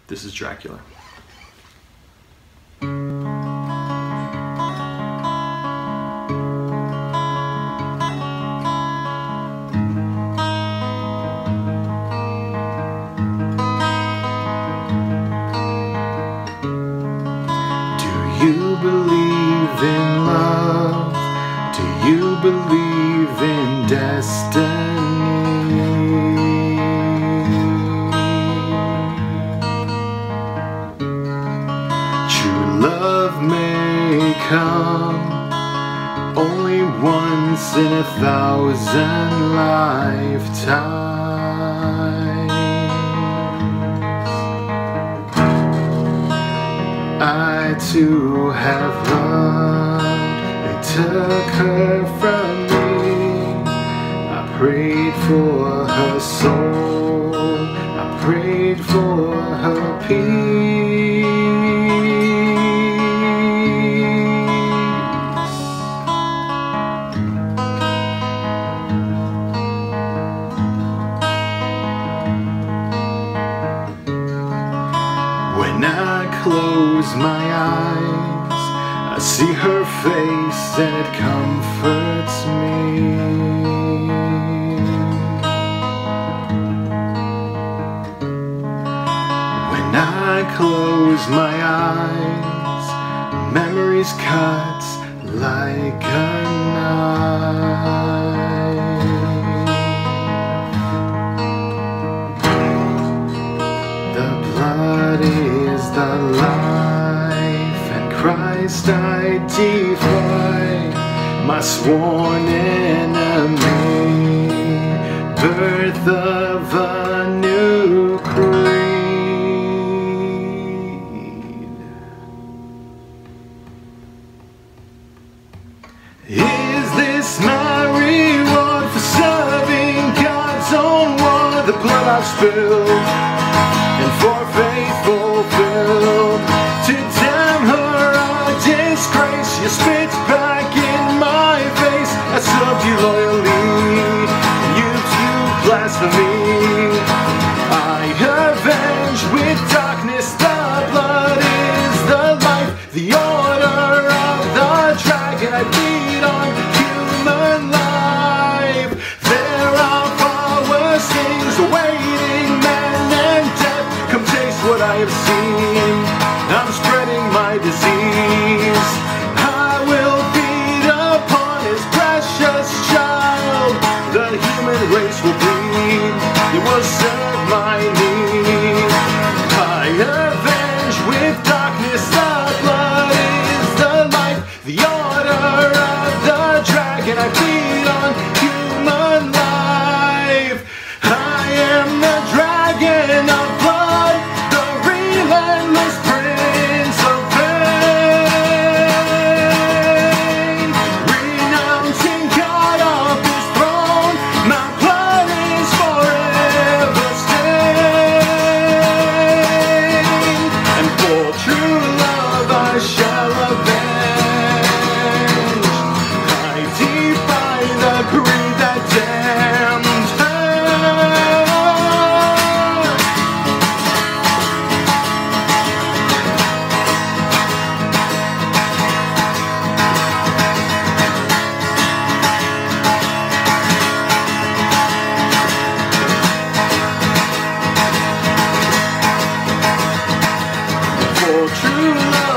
This is Dracula. Do you believe in love? Do you believe in destiny? True love may come only once in 1,000 lifetimes. I too have loved, they took her from me. I prayed for her soul, I prayed for her peace. When I close my eyes, I see her face and it comforts me. When I close my eyes, memories cut like a knife. The blood is the life, and Christ I defy my sworn enemy. Birth of a new creed. Is this my reward for serving God's own war? The blood I've spilled and for faith fulfilled, to damn her a disgrace. You spit back in my face. I served you loyally, you too blasphemy. I avenge with darkness. The blood is the life, the order of the dragon. I feed on human life. There are far worse things awaiting men and death. Come taste what I have seen. I'm spreading my disease. I will feed upon his precious child. The human race will bleed. It will serve my need. I avenge with darkness. The blood is the life, the order of the dragon. I feed on human life. I am the dragon of blood, the relentless prince of pain. Renouncing God of his throne, my blood is forever stained. And for true love I shall avenge. I defy the greed that damned her. For true love